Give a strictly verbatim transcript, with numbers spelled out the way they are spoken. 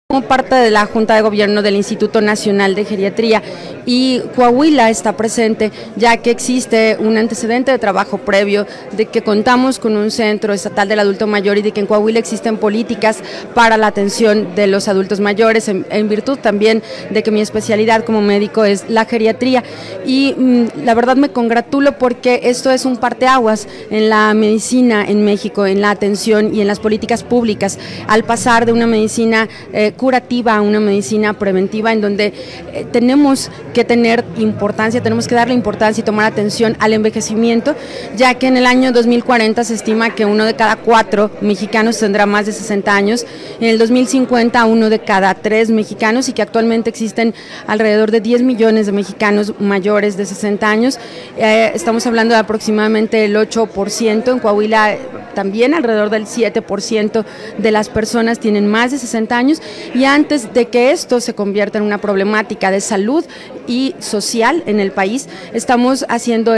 Como parte de la Junta de Gobierno del Instituto Nacional de Geriatría, y Coahuila está presente ya que existe un antecedente de trabajo previo, de que contamos con un centro estatal del adulto mayor y de que en Coahuila existen políticas para la atención de los adultos mayores, en, en virtud también de que mi especialidad como médico es la geriatría. Y mmm, la verdad me congratulo porque esto es un parteaguas en la medicina en México, en la atención y en las políticas públicas, al pasar de una medicina eh, curativa a una medicina preventiva, en donde eh, tenemos que tener importancia, tenemos que darle importancia y tomar atención al envejecimiento, ya que en el año dos mil cuarenta se estima que uno de cada cuatro mexicanos tendrá más de sesenta años, en el dos mil cincuenta uno de cada tres mexicanos, y que actualmente existen alrededor de diez millones de mexicanos mayores de sesenta años. Eh, estamos hablando de aproximadamente el ocho por ciento, en Coahuila también alrededor del siete por ciento de las personas tienen más de sesenta años, y antes de que esto se convierta en una problemática de salud y social en el país, estamos haciendo